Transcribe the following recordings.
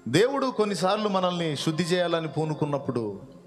దేవుడు కొన్నిసార్లు మనల్ని శుద్ధి చేయాలని పూనుకున్నప్పుడు,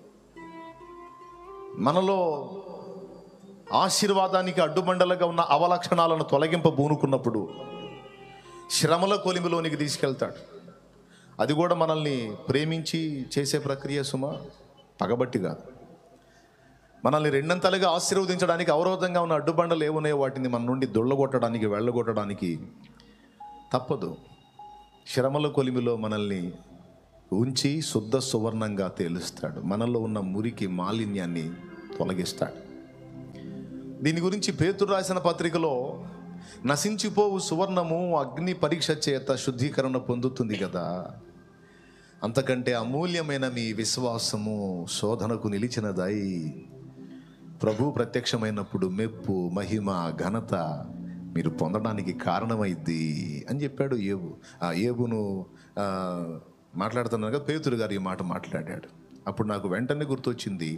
మనలో ఆశీర్వాదానికి అడ్డుబండలుగా ఉన్న అవలక్షణాలను తొలగింపబూనుకున్నప్పుడు శ్రమల కొలిమిలోనికి తీసుకెళ్తాడు. అది కూడా మనల్ని ప్రేమించి చేసే ప్రక్రియ సుమ, పగబట్టి కాదు. మనల్ని రెండంతలుగా ఆశీర్వదించడానికి అవరోధంగా ఉన్న అడ్డుబండలు ఏమున్నాయో వాటిని మన నుండి దొళ్ళగొట్టడానికి, వెళ్ళగొట్టడానికి తప్పదు. శ్రమల కొలిమిలో మనల్ని ఉంచి శుద్ధ సువర్ణంగా తేలుస్తాడు. మనలో ఉన్న మురికి మాలిన్యాన్ని తొలగిస్తాడు. దీని గురించి పేతురు రాసిన పత్రికలో, నశించిపోవు సువర్ణము అగ్ని పరీక్ష చేత శుద్ధీకరణ పొందుతుంది కదా, అంతకంటే అమూల్యమైన మీ విశ్వాసము శోధనకు నిలిచినదై ప్రభు ప్రత్యక్షమైనప్పుడు మెప్పు, మహిమ, ఘనత మీరు పొందడానికి కారణమైద్ది అని చెప్పాడు యోబు. ఆ యోబును మాట్లాడుతున్నాగా పేతురు గారు ఈ మాట మాట్లాడాడు. అప్పుడు నాకు వెంటనే గుర్తొచ్చింది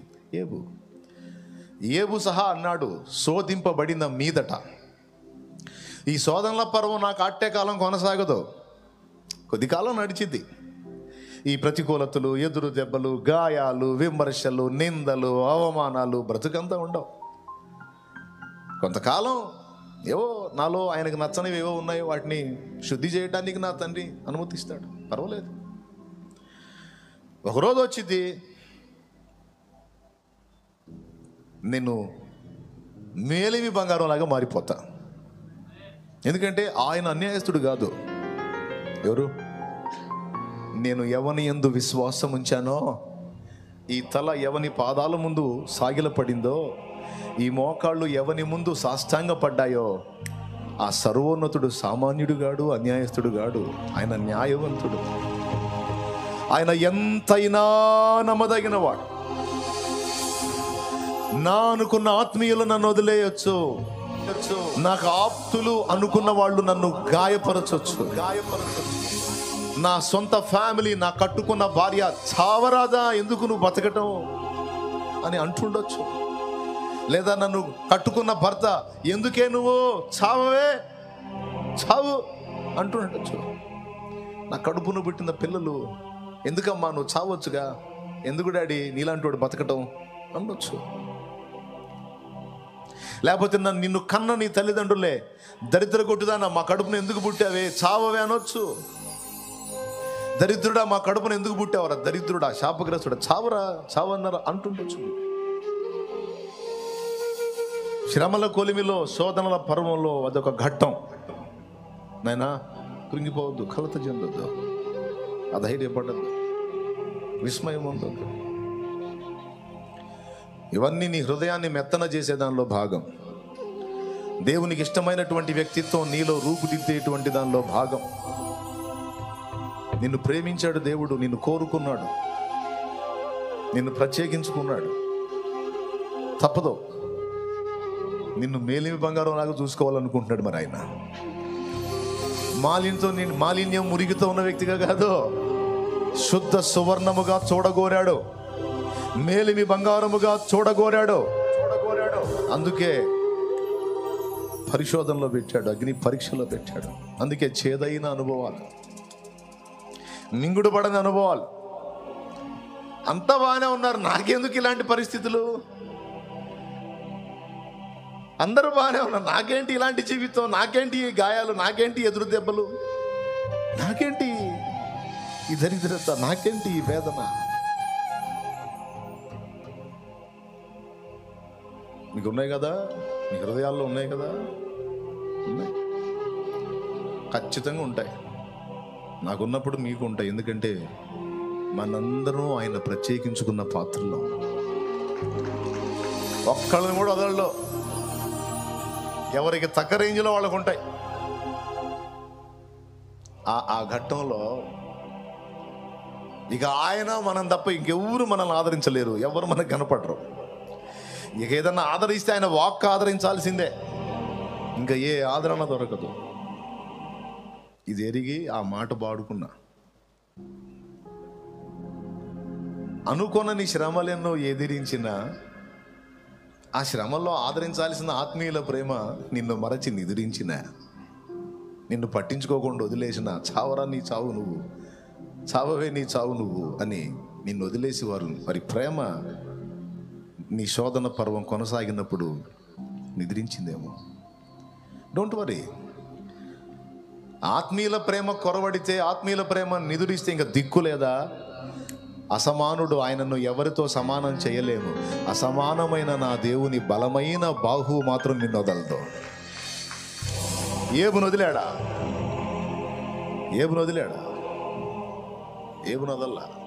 యోబు సహా అన్నాడు, శోధింపబడిన మీదట ఈ శోధనల పర్వం నాకు అట్టే కాలం కొనసాగదు, కొద్ది కాలం నడిచింది. ఈ ప్రతికూలతలు, ఎదురు దెబ్బలు, గాయాలు, విమర్శలు, నిందలు, అవమానాలు బ్రతుకంతా ఉండవు. కొంతకాలం ఏవో నాలో ఆయనకు నచ్చనివి ఏవో ఉన్నాయో వాటిని శుద్ధి చేయడానికి నా తండ్రి అనుమతిస్తాడు, పర్వాలేదు. ఒకరోజు వచ్చింది, నేను మేలిమి బంగారం లాగా మారిపోతా. ఎందుకంటే ఆయన అన్యాయస్తుడు కాదు. ఎవరు? నేను ఎవని యందు విశ్వాసం ఉంచానో, ఈ తల ఎవని పాదాల ముందు సాగిలపడిందో, ఈ మోకాళ్ళు ఎవని ముందు సాష్టాంగపడ్డాయో, ఆ సర్వోన్నతుడు సామాన్యుడు గాడు, అన్యాయస్తుడు గాడు. ఆయన న్యాయవంతుడు. ఆయన ఎంతైనా నమ్మదగిన వాడు. నా అనుకున్న ఆత్మీయులు నన్ను వదిలేయచ్చు, నాకు ఆప్తులు అనుకున్న వాళ్ళు నన్ను గాయపరచొచ్చు. నా సొంత ఫ్యామిలీ, నా కట్టుకున్న భార్య చావరాదా, ఎందుకు నువ్వు బతకటం అని అంటుండొచ్చు. లేదా నన్ను కట్టుకున్న భర్త, ఎందుకే నువ్వు చావే, చావు అంటుండొచ్చు. నా కడుపును పుట్టిన పిల్లలు, ఎందుకమ్మా నువ్వు చావచ్చుగా, ఎందుకు డాడీ నీలాంటి వాడు బతకటం అనొచ్చు. లేకపోతే నిన్ను కన్న నీ తల్లిదండ్రులే, దరిద్ర కొట్టుదానా మా కడుపును ఎందుకు పుట్టావే, చావవే అనొచ్చు. దరిద్రుడా మా కడుపును ఎందుకు పుట్టావరా, దరిద్రుడా, శాపగ్రస్తుడా, చావరా, చావన్నారా అంటుండొచ్చు. శ్రమల కొలిమిలో, శోధనల పర్వంలో అదొక ఘట్టం. నాయనా కృంగిపోవద్దు, కలత చెందొద్దు, అధైర్యపడద్దు, విస్మయం ఉండదు. ఇవన్నీ నీ హృదయాన్ని మెత్తన చేసే దానిలో భాగం. దేవునికి ఇష్టమైనటువంటి వ్యక్తిత్వం నీలో రూపుదిద్దేటువంటి దానిలో భాగం. నిన్ను ప్రేమించాడు దేవుడు, నిన్ను కోరుకున్నాడు, నిన్ను ప్రత్యేకించుకున్నాడు. తప్పదు, నిన్ను మేలిమి బంగారం లాగా చూసుకోవాలనుకుంటున్నాడు. మరి ఆయన మాలిన్యం మురిగితో ఉన్న వ్యక్తిగా కాదు, శుద్ధ సువర్ణముగా చూడగోరాడు, మేలిమి బంగారముగా చూడగోరాడు. అందుకే పరిశోధనలో పెట్టాడు, అగ్ని పరీక్షలో పెట్టాడు. అందుకే చేదైన అనుభవాలు, మింగుడు పడని అనుభవాలు. అంతా బాగానే ఉన్నారు, నాకెందుకు ఇలాంటి పరిస్థితులు? అందరూ బాగానే ఉన్నారు, నాకేంటి ఇలాంటి జీవితం, నాకేంటి ఈ గాయాలు, నాకేంటి ఎదురు దెబ్బలు, నాకేంటి ఈ దరిద్రత, నాకేంటి ఈ వేదన? మీకు ఉన్నాయి కదా, మీ హృదయాల్లో ఉన్నాయి కదా, ఉన్నాయి, ఖచ్చితంగా ఉంటాయి. నాకున్నప్పుడు మీకు ఉంటాయి. ఎందుకంటే మనందరం ఆయన ప్రత్యేకించుకున్న పాత్రలో ఒక్కళ్ళని కూడా వదలలో, ఎవరికి తగ్గ రేంజ్లో వాళ్ళకు ఉంటాయి. ఆ ఘట్టంలో ఇక ఆయన మనం తప్ప ఇంకెవరు మనల్ని ఆదరించలేరు, ఎవరు మనకు కనపడరు. ఇక ఏదన్నా ఆదరిస్తే ఆయన వాక్ ఆదరించాల్సిందే, ఇంకా ఏ ఆదరణ దొరకదు. ఇది ఎరిగి ఆ మాట పాడుకున్నా. అనుకొనని శ్రమలెన్నో ఎదిరించిన, ఆ శ్రమల్లో ఆదరించాల్సిన ఆత్మీయుల ప్రేమ నిన్ను మరచి నిదురించిన, నిన్ను పట్టించుకోకుండా వదిలేసిన, చావరా నీ చావు నువ్వు చావవే నీ చావు నువ్వు అని నిన్ను వదిలేసి వారి ప్రేమ నీ శోధన పర్వం కొనసాగినప్పుడు నిద్రించిందేమో. Don't worry. ఆత్మీయుల ప్రేమ కొరవడితే, ఆత్మీయుల ప్రేమ నిదురిస్తే ఇంకా దిక్కు లేదా? అసమానుడు, ఆయనను ఎవరితో సమానం చేయలేము. అసమానమైన నా దేవుని బలమైన బాహువు మాత్రం నిన్ను వదలదు. ఏబును వదిలాడా? ఏబును వదల్లా.